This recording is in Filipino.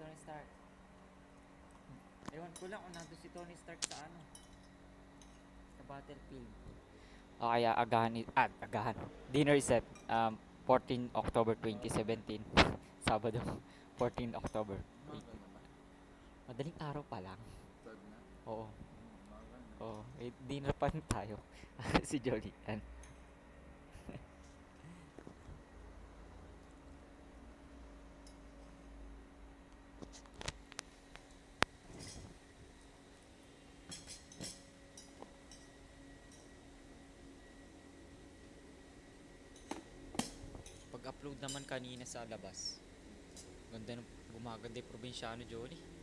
Tony Stark. Ewan ko lang kung nandun si Tony Stark sa ano, sa battlefield. O kaya agahan. Dinner is set 14 October 2017. Sabado, 14 October. Umaga na ba? Madaling araw pa lang. 12 na? Oo. Umaga na. Oo. Dinner pa rin tayo. Si Jolian. Pag-upload naman kanina sa labas. Ganda ng gumaganda yung probinsyano, Jolly.